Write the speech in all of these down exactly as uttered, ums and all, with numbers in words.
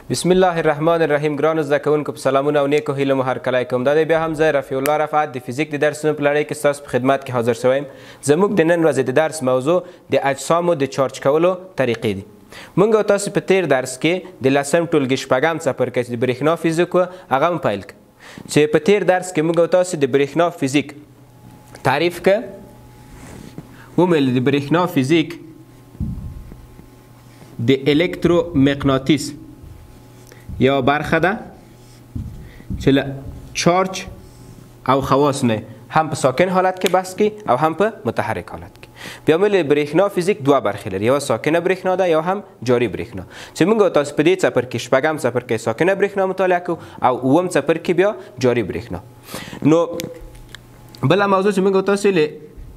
بسم الله الرحمن الرحیم. ګرانو زده کوونکو په سلامونه او نیکو هیله مو هرکلی کوم. دا دی بیا هم زه رفیع الله رفعت د فزیک د درسونو په لړۍ کې ستاسو په خدمت کې حاضر شوی یم. زموږ د نن ورځې د درس موضوع د اجسامو د چارج کولو طریقې دي. موږ او تاسو په تیر درس کې د لسم ټولګي شپږم څپرکی چې د برېښنا فزیک و هغه هم پیل کړ، چې په تیر درس کې موږ او تاسو د برېښنا فزیک تعریف کړ. ومویل د برېښنا فزیک د الکترومغناطیس یا برخه ده چې له چارج او خواص نه هم په ساکن حالت کې بحث کی او هم په متحرک حالت کې. بیا موږ برېښنا فزیک دوه برخې لري، یو ساکنه برېښنا ده یا هم جاری برېښنا، چې موږ تاسو په دې څپرکي شپږم څپرکي ساکنه برېښنا مطالعه کوو او اووم څپرکي بیا جاری برېښنا. نو بله موضوع چې موږ تاسو له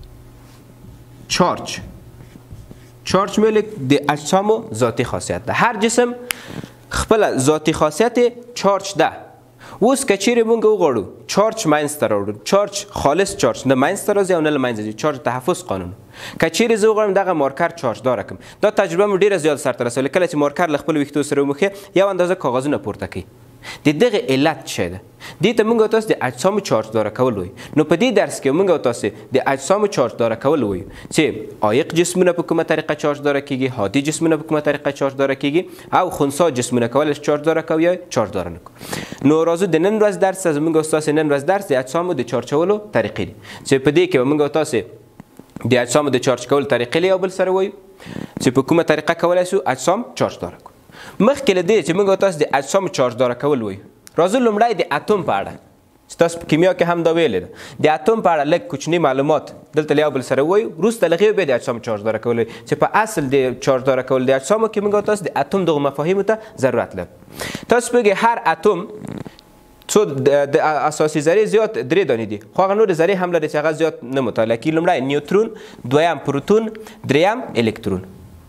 چارج چارج موږ د اجسامو ذاتی خاصیت ده. هر جسم خپل ذاتی خاصیت چارج ده. اوس که چیرې موږ وغواړو چارج منځته راوړو، چارج خالص چارج نه منځته راځي او نه له منځه ځي، چارج تحفظ قانون. که چیرې زه وغواړم دغه مارکر چارج داره کړم، دا تجربه مو ډېره زیات سرته رسوله. کله چې مارکر له خپلو ویښتو سره وموښي یو اندازه کاغذونه پورته کوي. د دغه علت څه ده؟ دې ته موږ تاسو د اجسامو چارج داره کول وایو. نو په دې درس کې موږ تاسو د اجسامو چارج داره کول وایو چې عایق جسمونه په کومه طریقه چارج داره کیږي، هادي جسمونه په کومه طریقه چارج داره کیږي او خنثی جسمونه کولای چارج داره کوي یا چارج داره نه کوي. نو راځو د نن ورځ درس از موږ تاسو نن ورځ درس د اجسامو د چارج کولو طریقې دي، چې په دې کې موږ تاسو د اجسامو د چارج کولو طریقې له یو بل سره وایو چې په کومه طریقه کولای شو اجسام چارج داره کوي. مخکې له دې چې موږ تاسو د اجسامو چارج داره کول وایو، راځو لومړی د اتوم په اړه چې تاسو په کیمیا کې هم دا ویلې ده، د اتوم په اړه لږ کوچني معلومات دلته له یو بل سره وایو. وروسته له هغې بیا د اجسامو چارج داره کول وایو، چې په اصل د چارج داره کول د اجسامو کې موږ تاسو د اتوم دغو مفاهیمو ته ضرورت لرو. تاسو پوهېږئ هر اتوم څو د اساسي ذرې زیات درې دانې دي، خو هغه نورې ذرې هم لري چې هغه زیات نه مطالعه کېږي. لومړی نیوترون، دویم پروتون، دریم الکترون.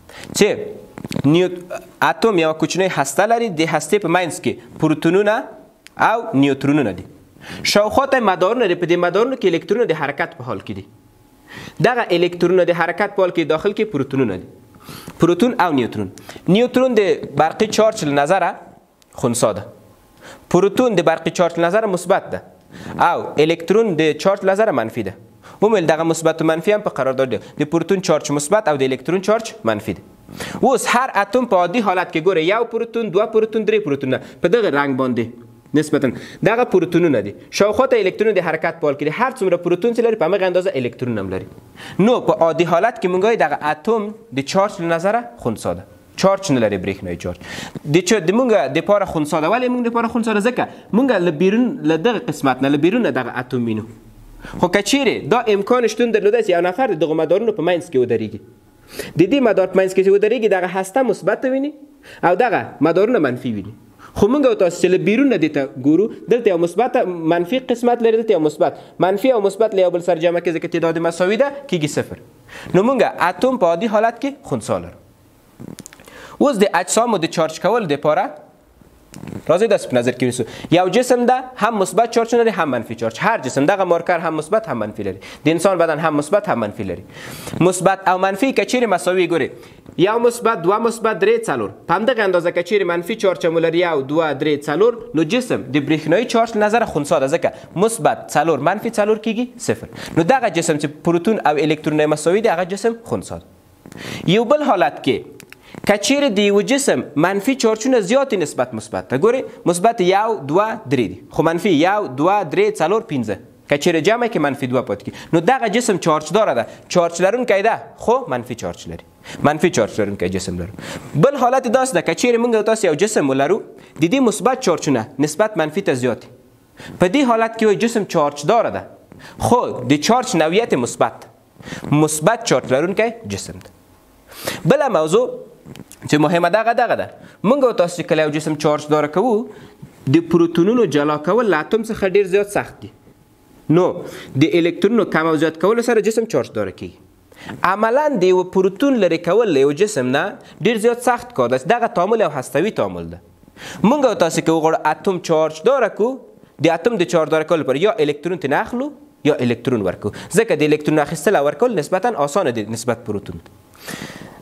چې نیو اتوم یوه کوچنۍ هسته لري، د هستې په منځ کې پروتونونه او نیوترونونه دي. شاوخواته مدارونه دي، په دې مدارونو کې الکترونونه د حرکت په حال کې دي. دغه الکترونونه د حرکت په حال کې داخل کې پروتونونه دي، پروتون او نیوترون. نیوترون د برقي چارج له نظره خنثی ده، پروتون د برقي چارج له نظره مثبت ده او الکترون د چارج له نظره منفي ده. ومویل دغه مثبت و منفي هم په قرارداد دي، د پروتون چارج مثبت او د الکترون چارج منفي ده. اوس هر اتوم په عادي حالت کې ګوره یو پروتون، دوه پروتون، درې پروتونه په دغه رنګ باندې نسبتا دغه پروتونونه دي. شاوخواته الکترون د حرکت په حال کې دي، هر څومره پروتون چې لري په همغه اندازه الکترون هم لري. نو په عادي حالت کې موږ وایو دغه اتوم د چارج له نظره خنثی ده، چارج نه لري برېښنايي چارج. د چې د موږ دپاره خنثی ده. ولې موږ دپاره خنثی ده؟ ځکه موږ له بیرون له دغه قسمت نه له بیرونه دغه اتوم وینو. خو که چیرې دا امکان شتون درلوده چې یو نفر د دغو مدارونو په منځ کې ودرېږي، د دې مدار په منځ کې چې ودرېږي دغه هسته مثبت ویني او دغه مدارونه منفي ویني. خو موږ او تاسو چې له بیرونه دې ته ګورو، دلته یو مثبت منفي قسمت لري، دلته یو مثبت. منفي او مثبت له یو بل سره جمع کې ځکه تعداد مساوي ده کېږي صفر. نو موږ اتوم په عادي حالت کې خنثی لرو. اوس د اجسامو د چارج کولو دپاره راځئ داسې په نظر کې ونیسو. یو جسم ده هم مثبت چارج لري هم منفي چارج. هر جسم دغه مارکر هم مثبت هم منفي لري. د انسان بدن هم مثبت هم منفي لري. مثبت او منفي که چیرې مساوي ګورئ، یو مثبت، دوه مثبت، درې، څلور، په همدغه اندازه که چیرې منفي چارج هم ولري یو، دوه، درې، څلور، نو جسم د برېښنايي چارج له نظره خنثی ده، ځکه مثبت څلور منفي څلور کېږي صفر. نو دغه جسم چې پروتون او الکترون مساوي دي هغه جسم خنثی ده. یو بل حالت کې که چیرې د یو جسم منفي چارجونه زیاتې نسبت مثبت ته، ګورئ مثبت یو، دوه، درې دي، خو منفي یو، دوه، درې، څلور، پنځه، که چیرې جمع کې منفي دوه پاتې کېږي، نو دغه جسم چارج داره ده، چارج لرونکی ده خو منفي چارج لري، منفي چارج لرونکی جسم لرو. بل حالت داسې ده که چیرې موږ تاسو یو جسم ولرو د دې مثبت چارجونه نسبت منفي ته زیات، په دې حالت کې وایي جسم چارج داره ده خو د چارج نوعیت مثبت، مثبت چارج لرونکی جسم ده. بله موضوع چې مهمه دغه دغه ده، موږ او تاسو چې کله یو جسم چارج داره کوو د پروتونونو جلا کول له اتوم څخه ډېر زیات سخت دي. نو د الکترونو کم او زیات کولو سره جسم چارج داره کیږي. عملا د یو پروتون لرې کول له یو جسم نه ډېر زیات سخت کار ده. دغه تعامل یو هستوي تعامل ده. موږ او تاسو که وغواړو اتوم چارج داره کو، د اتوم د چارج داره کولو لپاره یا الکترون ترې اخلو یا الکترون ورکو، ځکه د الکترون اخیستل او ورکول نسبتا اسانه دي نسبت پروتون.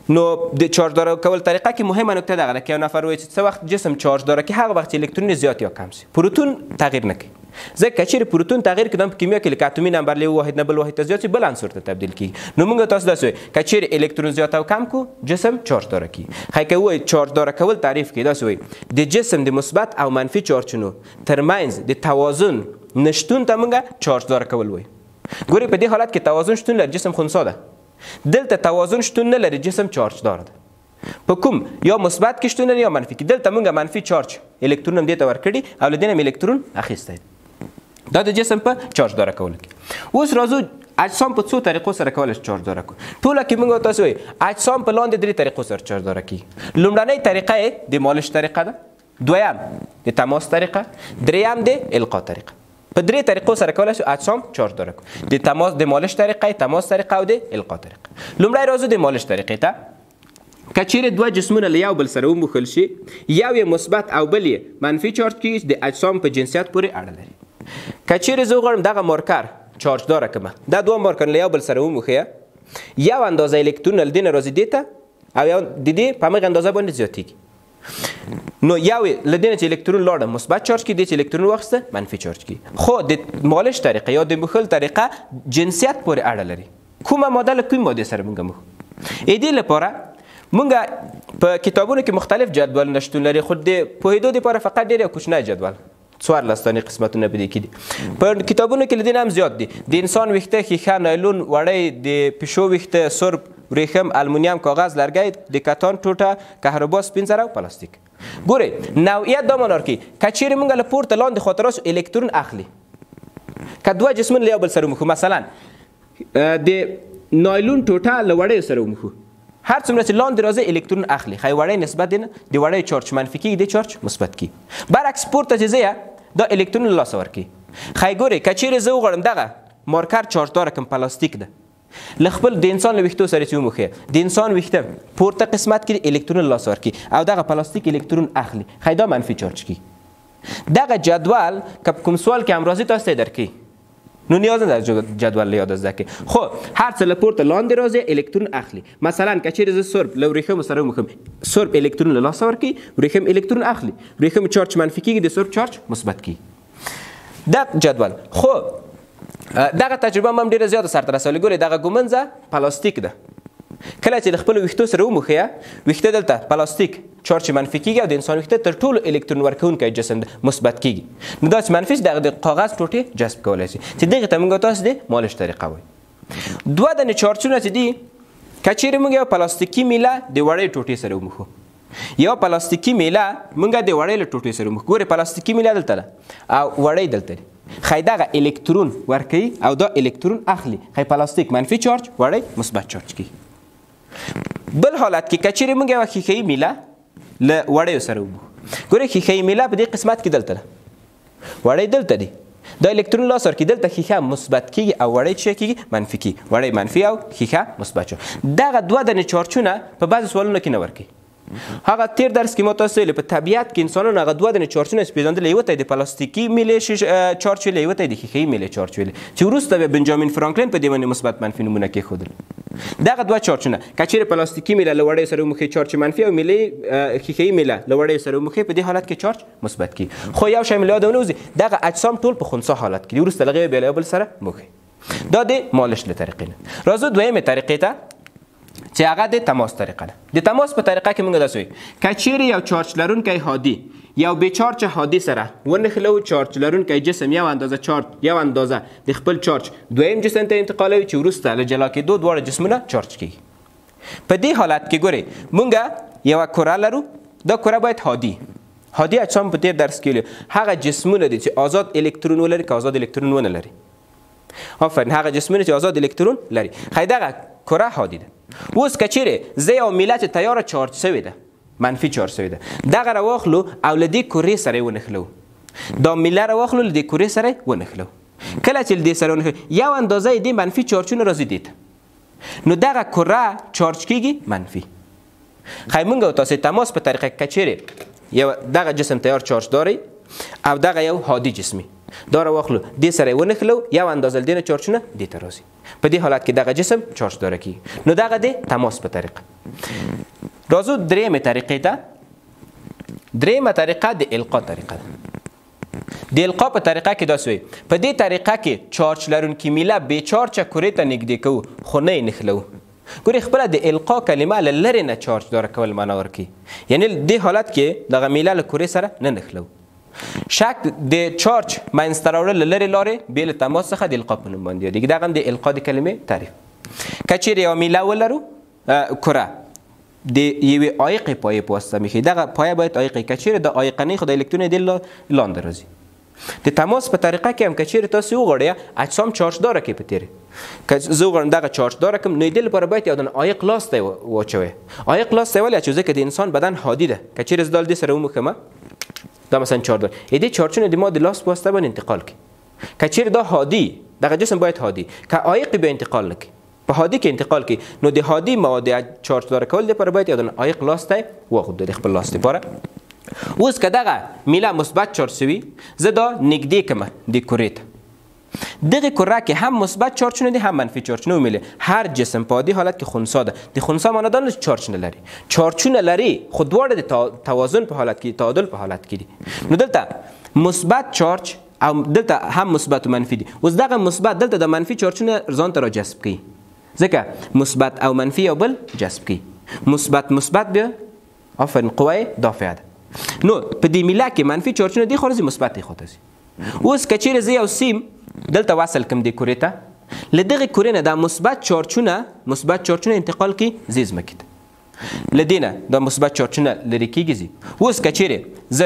نو د چارج داره کول طریقه کې مهمه نکته دغه ده که یو نفر وایي چې څه وخت جسم چارج داره کې هغه وخت الکترون زیات یا کم سي پروتون تغییر نه کوي ځکه که چیرې پروتون تغییر کړي په کیمیا کې لکه اتومي نمبر له واحد نه بل واحد ته زیات سي بل عنصر ته تبدیل کیږي نو موږ تاسو داسې وایو که چیرې الکترون زیات او کم کو جسم چارج داره کی خای که وایي چارج داره کول تعریف کې داسې وایي د جسم د مثبت او منفي چارجونو ترمنځ د توازن نشتون ته موږ چارج داره کول وایو ګوري په دې حالت کې توازن شتون لري جسم خنثی ده دلته توازن شتون نه لري جسم چارج دار ده په کوم یا مثبت کې شتون یا منفي کې دلته موږ منفي چارج الکترون هم دې ته ورکړي او له دې نه الکترون اخیستی دا د جسم په چارج داره کول کې اوس راځو اجسام په څو طریقو سره کولی شي چارج داره کړو ټوله کې موږ تاسو وایي اجسام په لاندې درې طریقو سره چارج داره کیږي لومړنۍ طریقه یې د مالش طریقه ده دویم د تماس طریقه دریم د القا طریقه په درې طریقو سره کولی شو اجسام چارج داره کړو د تماس د مالش طریقه تماس طریقه او د القا طریقه لومړی راځو د مالش طریقې ته که چیرې دوه جسمونه له یو بل سره وموښل شي یو یې مثبت او بل یې منفي چارج کیږي د اجسام په جنسیت پورې اړه لري که چیرې زه وغواړم دغه مارکر چارج داره کمه دا دوه مارکر له یو بل سره وموښیه یو اندازه الکترون له دې نه راځي دې ته او یو د دې په همغه اندازه باندې زیاتېږي نو یو له دې نه چې الکترون لاړه مثبت چارج کړي دې چې الکترون واخیسته منفي چارج کړي خو د مالش طریقه یا د موښل طریقه جنسیت پورې اړه لري کومه ماده له کومې مادې سره موږ موښو دې لپاره موږ په کتابونو کې مختلف جدولونه شتون لري خو د پوهېدو دپاره فقط ډېر یو کوچنی جدول څوارلس دانې قسمتونه په دې کې دي په کتابونو کې له دې نه هم زیات دي د انسان ویښته ښیښه نایلون وړۍ د پیشو ویښته سرب وریښم المونیم کاغذ لرګی د کتان ټوټه کهربا سپین زر او پلاستیک ګورئ نوعیت دا معنی ورکوي که چیرې موږ له پورته لاندې خواته راسو الکترون اخلي که دوه جسمونه له یو بل سره وموښو مثلا د نایلون ټوټه له وړیو سره وموښو هر څومره چې لاندې راځي الکترون اخلي خی وړی نسبت دی نه د وړی چارج منفي کېږي د چارج مثبت کېږي برعکس پورته چې ځې دا الکترون له لاسه ورکوي خی ګورئ که چیرې زه وغواړم دغه مارکر چارج داره کم پلاستیک ده له خپل د انسان له ویښتو سره چې وموښیه د انسان ویښته پورته قسمت کې الکترون له لاسه ورکوي او دغه پلاستیک الکترون اخلي خی دا منفي چارج کېږي دغه جدول که په کوم سوال کې هم راځي تاسو ته یې درکوي نو نیاز نه ده جدول له یاد زده کړئ خو هر څه له پورته لاندې راځي الکترون اخلي مثلا که چیرې زه سرب له وریښمو سره وموښم سرب الکترون له لاسه ورکوي وریښم الکترون اخلي وریښم چارج منفي کېږي د سرب چارج مثبت کېږي دا جدول خو دغه تجربه هم ډېره زیاته سرته رسولې ګورئ دغه ګومنځه پلاستیک ده کله چې د خپلو ویښتو سره وموښیه ویښته دلته پلاستیک چارج منفي کېږي او د انسان ویښته تر ټولو الکترون ورکوونکی جسم ده مثبت کېږي نو داسې منفي دغه د کاغذ ټوټې جذب کولی شي چې دغې ته موږ تاسو د مالش طریقه وایو دوه دانې چارجونه چې دي که چیرې موږ یو پلاستیکي میله د وړۍ ټوټې سره وموښو یو پلاستیکي میله موږ د وړۍ له ټوټې سره وموښو ګورئ پلاستیکي میله دلته ده او وړۍ دلته دی خی دغه الکترون ورکوي او دا الکترون اخلي خی پلاستیک منفي چارج وړۍ مثبت چارج کېږي بل حالت کې که چیرې موږ یوه ښیښهیي میله له وړیو سره وموښو ګورئ ښیښهیي میله په دې قسمت کې دلته ده وړی دلته دی دا الکترون لاس ورکړي دلته ښیښه مثبت کېږي او وړی څه کېږي منفي کېږي وړی منفي او ښیښه مثبت شو دغه دوه دانې چارجونه په بعضو سوالونو کې نه ورکوي هغه تیر درس کې ما تاسو ویلي په طبیعت کې انسانانو هغه دوه دانې چارجونه چې پېژندل یوه ته یې د پلاستیکي میلې چارج ویلې یوه ته یې د ښیښهیي میلې چارج ویلې چې وروسته بیا بنجامین فرانکلین په دې باندې مثبت منفي نومونه کېښودل دغه دوه چارجونه که چیرې پلاستیکي میله له وړیو سره وموښې چارج منفي او میلې ښیښهیي میله له وړیو سره وموښې په دې حالت کې چارج مثبت کېږي خو یو شی مې له یاده ونه وځي دغه اجسام ټول په خنثی حالت کې دي وروسته له هغې بیا له یو بل سره موښي دا د مالش له طریقې نه راځو دویمې طریقې ته چې هغه د تماس طریقه ده د تماس په طریقه کې موږ داسې وایو که چیرې یو چارج لرونکی هادي یو بې چارجه هادي سره ونښلو چارج لرونکی جسم یو اندازه چارج یو اندازه د خپل چارج دویم جسم ته انتقالوي چې وروسته له جلا کېدو دواړه جسمونه چارج کېږي په دې حالت کې ګورئ موږ یوه کره لرو دا کره باید هادي هادي اجسام په تېر درس کې ویلو هغه جسمونه دي چې آزاد الکترون ولري که آزاد الکترون ونه لري آفرین هغه جسمونه چې آزاد الکترون لري خی دغه کره هادي ده اوس که چیرې زه یو میله چې تیاره چارج سوې ده منفي چارج سوې ده دغه راواخلو او له دې کرې سره یې ونښلو دا میله راواخلو له دې کرې سره یې ونښلو کله چې له دې سره ونښلو یو اندازه یې دې منفي چارجونه راځي دې ته نو دغه کره چارج کېږي منفي خی موږ او تاسې تماس په طریقه که چیرې یو دغه جسم تیار چارج داری او دغه یو هادي جسمي دا راواخلو دې سره یې ونښلو یو اندازه له دې نه چارجونه دې ته راځي په دې حالت کې دغه جسم چارج داره کېږي نو دغه د تماس په طریقه راځو درېیمې طریقې ته. درېیمه طریقه د القا طریقه ده. د القا په طریقه کې داسې وي، په دې طریقه کې چارج لرونکي میله بې چارجه کرې ته نږدې کوو خو نه یې نښلوو. ګورې خپله د القا کلمه له لرې نه چارج داره کول معنا ورکوي، یعنې دې حالت کې دغه میله له کرې سره نه نښلوو. شک د چارج منځته راوړل له لرې لارې بې له تماس څخه د القا په نوم باندې یادېږي. دغه هم د القا د کلمې تعریف. که چیرې یوه میله ولرو کره د یوې عایقې پایې په واسطه میښي، دغه پایه باید عایقې، که چیرې د عایقه نه خو د الکترون یې دې لاندې راځي. د تماس په طریقه کې هم که چیرې تاسې وغواړئ اجسام چارج داره کړئ په تیرې، که زه وغواړم دغه چارج داره کړم نو د دې لپاره باید یو دانه عایق لاس ته یې واچوئ. عایق لاس ته یې ولې اچوئ؟ ځکه د انسان بدن هادي ده. که چیرې زه دا له دې سره وموښمه دا مثلا چارج داره، دې چارجونه د ما د لاس په واسطه باندې انتقال کړي. که چیرې دا هادي، دغه جسم باید هادي، که عایق بیا انتقال نه کړي، په هادي کې انتقال کړي، نو د هادي مواد چارج داره کول لپاره باید یو دانه عایق لاس ته واخلو د خپل لاس لپاره. اوس که دغه میله مثبت چارج شوي، زه دا نږدې کړمه د کرې ته. دغه کره کې هم مثبت چارجونه دي هم منفي چارجونه ومیلي. هر جسم په عادي حالت کې خنثی ده. د خنثی معنا دا نه چې چارج نه لري، چارجونه لري خو دواړه د توازن په حالت کې، تعادل په حالت کې دي. نو دلته مثبت چارج او دلته هم مثبت او منفي دي. اوس دغه مثبت دلته د منفي چارجونه ځان ته را جذب کوي، ځکه مثبت او منفي یو بل جذب کوي. مثبت مثبت بیا آفرین قوه دافعه ده. نو په دې میله کې منفي چارجونه دي خو راځي مثبت یې خواته ځي. اوس که چیرې زه یو سیم دلته وصل کړم دې کرې ته، له دغې کرې نه دا مثبت چارجونه مثبت چارجونه انتقال کړي ځي ځمکې ته، له دې نه دا مثبت چارجونه لرې کېږي ځي. اوس که چیرې زه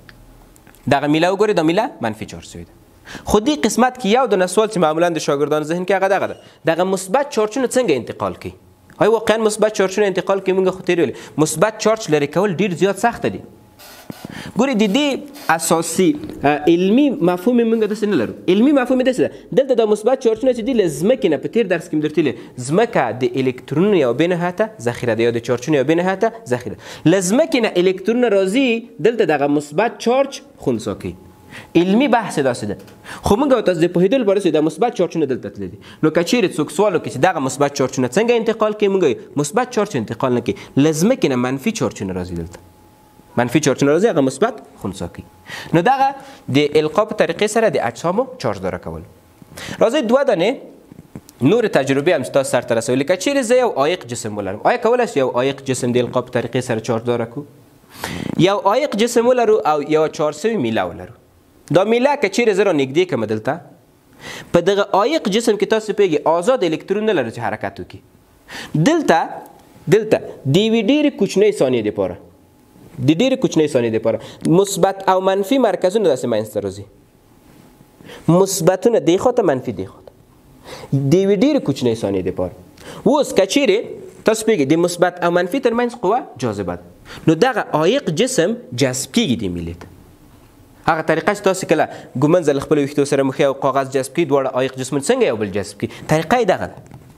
دغه میله وګورئ، دا میله منفي چارج شوې ده. خو دې قسمت کې یو دونه سوال چې معمولا د شاګردانو ذهن کې هغه دغه ده، دغه مثبت چارجونه څنګه انتقال کړي؟ آیا واقعا مثبت چارجونه انتقال کړي؟ موږ خو تېر ویلې مثبت چارج لرې کول ډېر زیات سخته دي. ګورې د دې اساسي علمي مفهوم موږ داسې نه لرو. علمي مفهوم یې داسې ده، دلته د مثبت چارجونه چې دي له ځمکې نه، په تېر درس کې مې درته ویلې ځمکه د الکترونونو یوه بې نهایته ذخیره ده، یا د چارجونو یوه بې نهایته ذخیره. له ځمکې نه الکترونونه راځي، دلته دغه مثبت چارج خنثی کوي. علمي بحث داسې ده. خو موږ تاسو د پوهېدو لپاره چې د مثبت چارجونه دلته تللي دي. نو که چیرې څوک سوال وکړي چې دغه مثبت چارجونه څنګه انتقال کوي، موږ مثبت چارج انتقال نه کوي، له ځمکې نه منفي چارجونه راځي، دلته منفي چارجونه راځي، هغه مثبت خنثی کوي. نو دغه د القا په طریقې سره د اجسامو چارج داره کول. راځئ دوه دانې نور تجربې هم ستاسو سرته رسوي. لکه چیرې زه یو عایق جسم ولرم، آیا کولی شو یو عایق جسم د القا په طریقې سره چارج داره کړو؟ یو عایق جسم ولرو او یو چارج شوې میله ولرو. دا میله که چیرې زه را نږدې کړم دلته، په دغه عایق جسم کې تاسو پوهېږئ آزاد الکترون نه لري چې حرکت وکړي. دلته دلته د یوې ډېرې کوچنۍ ثانیې دپاره د ډېرې کوچنۍ ثانیې دپاره مثبت او منفي مرکزونه داسې منځته راځي، مثبتونه دې خواته منفي دې خواته د یوې ډېرې کوچنۍ ثانیې دپاره. اوس که چیرې تاسو پوهېږئ د مثبت او منفي ترمنځ قوه جاذبه ده، نو دغه عایق جسم جذب کېږي دې میلې ته. هغه طریقه چې تاسو کله ګومنځ له خپلو ویښتو سره مخې او کاغذ جذب کړي، دواړه عایق جسمونه څنګه یو بل جذب کړي، طریقه یې دغه ده.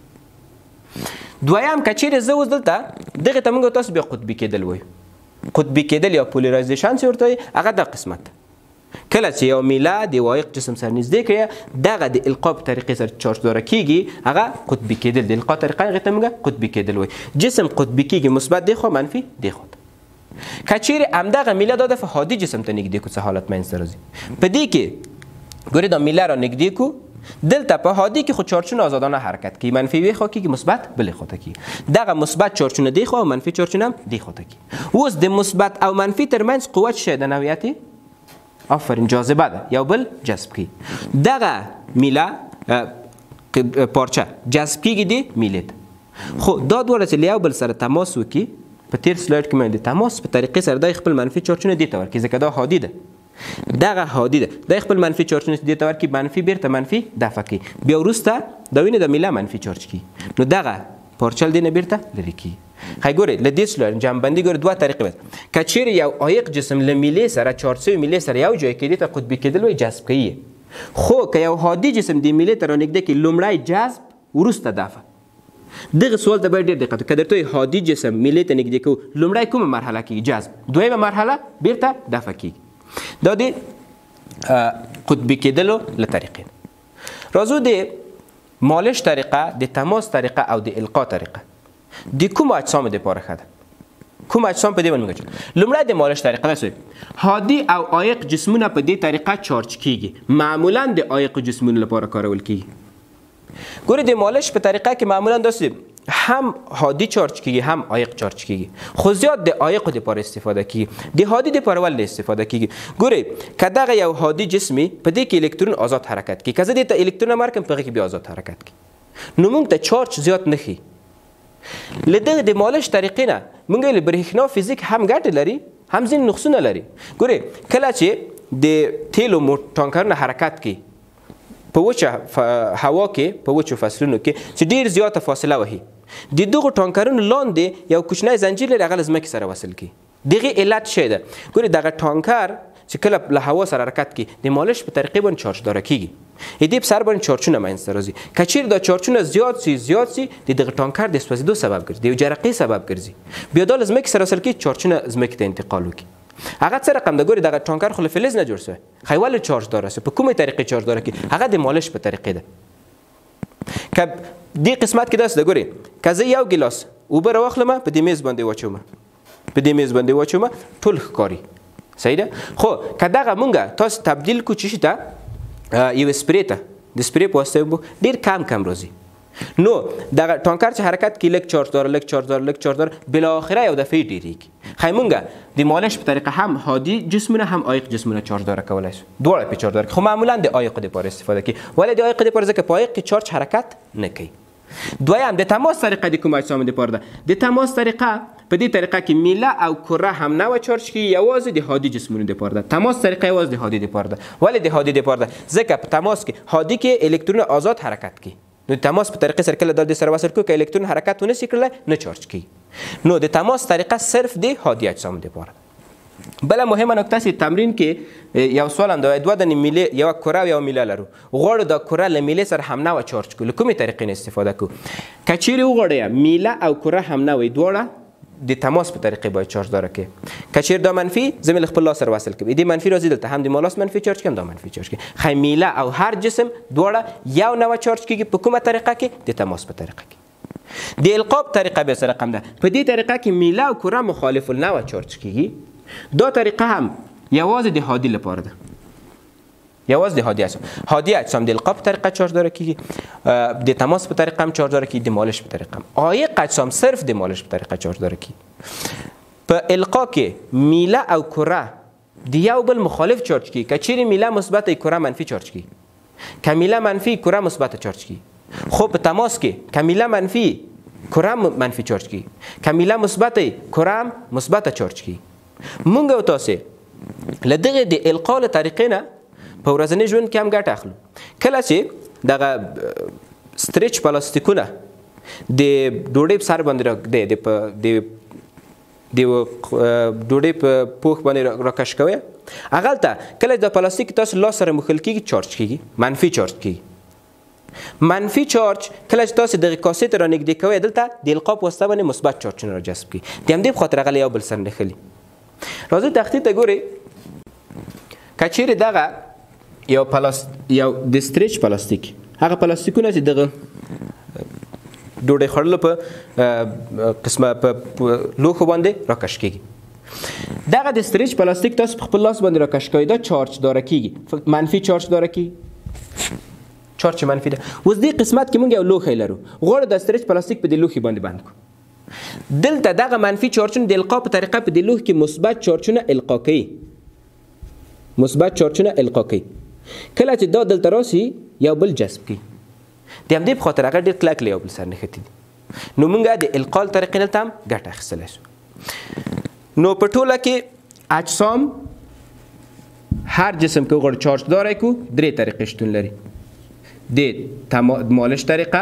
دویم که چیرې زه اوس دلته دغې ته موږ تاسو بیا قطبي کېدل وایو. قطبي کېدل یا پولیرایزیشن چې ورته وایي، هغه دا قسمت ده. کله چې یو میله د یو عایق جسم سره نږدې کړئ، دغه د القا په طریقې سره چارج داره کېږي، هغه قطبي کېدل. د القا طریقه هغې ته موږ قطبي کېدل وایي. جسم قطبي کېږي، مثبت دې خوا منفي دې خوا. که چیرې همدغه میله دا دفعه هادي جسم ته نږدې کړو، څه حالت منځته راځي؟ په دې کې ګورې دا میله را نږدې کړو، دلته په هادي کې خو چارجونه آزادانه حرکت کوي، منفي یوې خوا کېږي، مثبت بلې خواته کېږي. دغه مثبت چارجونه دې خوا او منفي چارجونه هم دې خواته کېږي. اوس د مثبت او منفي ترمنځ قوه څه شی ده؟ نوعیت آفرین جاذبه ده، یو بل جذب کوي. دغه میله پارچه جذب کېږي دې میلې ته. خو دا دواړه چې له یو بل سره تماس وکړي، په تیر سلاید کې مې د تماس په طریقې سره دا خپل منفي چارجونه دې ته ورکړي، ځکه دا هادي ده، دغه هادي ده. دا خپل منفي چارجونه دې ته ورکړي، منفي بیرته منفي دفع کوي، بیا وروسته دا وینې د میله منفي چارج کوي، نو دغه پارچل دې نه بیرته لرې کېږي. ښایي ګورئ له دې سلاید جمعبندي ګورئ دوه طریقې ده. که چیرې یو عایق جسم له میلې سره چارج شوي میلې سره یو ځای کې دې ته قطبي کېدل وایي، جذب کوي. خو که یو هادي جسم دې میلې ته رانږدې کړي، لومړی جذب وروسته دفع. دغه سوال ته باید ډېر دقت وکړئ. که درته وایي هادي جسم میلې ته نږدې کوو، لومړی کومه مرحله کېږي؟ جذب. دویمه مرحله بیرته دفع کېږي. دا د قطبي کېدلو له طریقې. راځو د مالش طریقه، د تماس طریقه او د القا طریقه. د کوم اجسام لپاره ښه ده؟ کوم اجسام په دې باندې موږ لومړی د مالش طریقه ده. هادي او عایق جسمونه په دې طریقه چارج کیږي. معمولا د عایق جسمونو لپاره کارول کیږي. ګورې د مالش په طریقه کې معمولا داسې هم هادي چارج کیږي هم عایق چارج کیږي، خو زیات د عایق لپاره استفاده کیږي. د هادي لپاره ول استفاده کیږي. ګورې که دغه یو هادي جسمي په دې کې الکترون آزاد حرکت کوي، که زه دې ته الکترون مرکم په هغې کې بیا آزاد حرکت کوي، نو موږ ته چارج زیات نه ښي. له دغه د مالش طریقې نه موږ له برېښنا فزیک هم ګټې لري هم ځینې نقصونه لري. ګورې کله چې د تیلو ټانکرونه حرکت کوي په وچه هوا کې په وچو فصلونو کې چې ډېر زیاته فاصله وهي، د دغو ټانکرونو لاندې یو کوچنی زنجیر لري، هغه له ځمکې سره وصل کړي. دغې علت شی ده. ګورې دغه ټانکر چې کله له هوا سره حرکت کوي د مالش په طریقې باندې چارجداره کیږي. د دې په سر باندې چارجونه منځته راځي. که چیرې دا چارجونه زیات سي زیات سي د دغه ټانکر د سوځېدو سبب ګرځي، د یو جرقې سبب ګرځي. بیا دا له ځمکې سره وصل کړي، چارجونه ځمکې ته انتقال وکړي. هغه څه رقم ده؟ ګورې دغه ټانکر خو له فلز نه جوړ شوی، خی ولې چارجداره سي؟ په کومې طریقې چارجداره کړي؟ هغه د مالش په طریقې ده. که دې قسمت کې داسې ده، ګورې که زه یو ګیلاس اوبه راواخلم په دې میز باندې واچوم په دې میز باندې واچوم ټول ښکاري، صحیح ده. خو که دغه مونږ تاسو تبدیل کړو چې شي ته یو سپرې ته، د سپرې په واسطه ډېر کم کم راځي، نو دغه ټانکر چې حرکت کوي لږ چارجدار لږ چارجدار لږ چارجدار بالاخره یو دفعې ډېرېږي. خی مونږ د مالش په طریقه هم هادي جسمونه هم عایق جسمونه چارجداره کولی شو، دواړه پرې چارجداره کوي، خو معمولا د عایق دپاره استفاده کوي. ولې د عایق دپاره؟ ځکه په عایق کې چارج حرکت نه کوي. دویم د تماس طریقه د کوم اجسامو دپاره ده؟ د تماس طریقه په دې طریقه کې میله او کره هم نه و چارج کیږي، یوازې د هادي جسمونو دپاره ده. تماس طریقه یوازې د هادي دپاره ده. ولې د هادي دپاره ده؟ ځکه په تماس کې هادي کې الکترون آزاد حرکت کوي، نو د تماس په طریقې سره کله دا د سره وصل کړو که الکترون حرکت ونه شي کړلی نه چارج کیږي. نو د تماس طریقه صرف د هادي اجسامو دپاره. بله مهمه نکته چې تمرین کې یو سوال هم ده، دوه دانې میلې یوه کره او یوه میله لرو، غواړو دا کره له میلې سره هم نه وه چارج کړو، له کومې طریقې نه استفاده کوو؟ که چیرې وغواړئ میله او کره هم نه وي، دواړه د تماس په طریقې باید چارجداره کړي. که چیرې دا منفي زه مې له خپل لاس سره وصل کړم، دې منفي راځي دلته هم د ما لاس منفي چارج کړم دا منفي چارج کړي. خی میله او هر جسم دواړه یو نوع چارج کېږي. په کومه طریقه کې؟ د تماس په طریقه کې. د القاب طریقه بیا څه رقم ده؟ په دې طریقه کې میله او کره مخالف النوع چارج کېږي. دا طریقه هم یوازې د هادي لپاره ده، یوازې د هادي اجسام. هادي اجسام د القاب په طریقه چارجداره کېږي، د تماس په طریقه هم چارجداره کېږي، د مالش په طریقه هم. عایق اجسام صرف د مالش په طریقه چارجداره کېږي. په القا کې میله او کره د یو بل مخالف چارج کېږي. که چیرې میله مثبت کره منفي چارج کېږي، که میله منفي کره مثبت چارج کېږي. خو په تماس کې که میله منفي کره منفي چارج کېږي، که میله مثبت کره هم مثبت چارج کېږي. مونږ او تاسې له دغې د القا له طریقې نه په ورځني ژوند کې هم ګټه اخلو. کله چې دغه ستریچ پلاستیکونه د ډوډۍ په سر باندې د ډوډۍ په پوښ باندې راکش کوئ، هغلته کله د پلاستیک تاسو لاس سره مخل کېږي چارج کېږي، منفي چارج کېږي. منفي چارج کله چې تاسو دغه کاسې ته رانږدې کوئ، دلته د القا په واسطه باندې مثبت چارجونه راجذب کېږي. د همدې په خاطر هغه له یو بل سره نښلي. راځئ تختې ته ګورئ، که چیرې دغه یو پلاست یو د ستریچ پلاستیک، هغه پلاستیکونه چې دغه ډوډۍ خوړلو په قسمه په لوښو باندې راکش کېږي، دغه د ستریچ پلاستیک تاسو په خپل لاس باندې راکش کوئ، دا چارج داره کېږي، منفي چارج داره کېږي، چارج منفي ده. اوس دې قسمت کې موږ یو لوښی لرو، غواړو د ستریچ پلاستیک په دې لوښي باندې بند کړو. دلته دغه منفي چارجونه د القا په طریقه په دې لوښي کې مثبت چارجونه القا کوي، مثبت چارجونه القا کوي. کله چې دا دلته راسي یو بل جذب کوي، د همدې په خاطر هغه ډېر کلک له یو بل سره نښتي دي. نو موږ د القا له طریقې دلته هم ګټه اخیستلی شو. نو په ټوله کې اجسام هر جسم کې وغواړو چارجداره کړو، درې طریقې شتون لري: د مالش طریقه،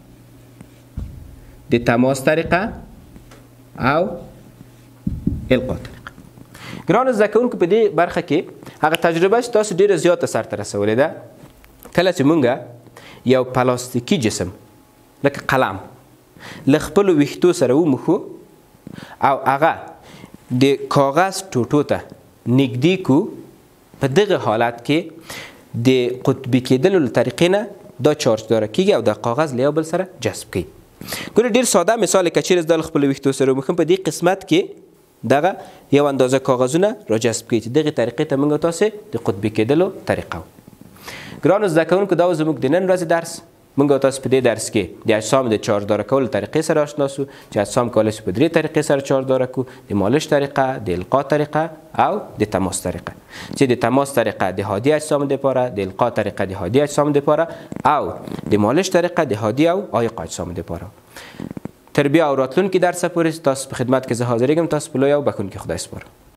د تماس طریقه او القا طریقه. ګرانو زده کوونکو، په دې برخه کې هغه تجربه چې تاسو ډېره زیاته سرته رسولې ده، کله چې مونږ یو پلاستیکي جسم لکه قلم له خپلو ویښتو سره وموښو او هغه د کاغذ ټوټو ته نږدې کو، په دغه حالت کې د قطبي کېدلو له طریقې نه دا چارجداره کېږي او د کاغذ له یو بل سره جذب کوي. ګوره ډېر ساده مثال که چیرې زه د خپلو ویښتو سره وموښم په دې قسمت کې دغه یو اندازه کاغذونه راجذب کړي چې دغې طریقې ته موږ تاسې د قطبي کېدلو طریقه وو. ګرانو زده کوونکو دا زموږ د نن ورځې درس. موږ تاسو په دې درس کې د اجسامو د چارجداره کولو طریقې سره آشنا سو چې اجسام کولی شي په درې طریقې سره چارجداره کړو: د مالش طریقه، د القا طریقه او د تماس طریقه. چې د تماس طریقه د هادي اجسامو دپاره، د القا طریقه د هادي اجسامو دپاره او د مالش طریقه د هادي او عایق اجسامو دپاره. تر بیا او راتلونکي درس پورې تاسو په خدمت کې زه حاضرېږم. تاسو په لوی او بخښونکي خدای سپارم.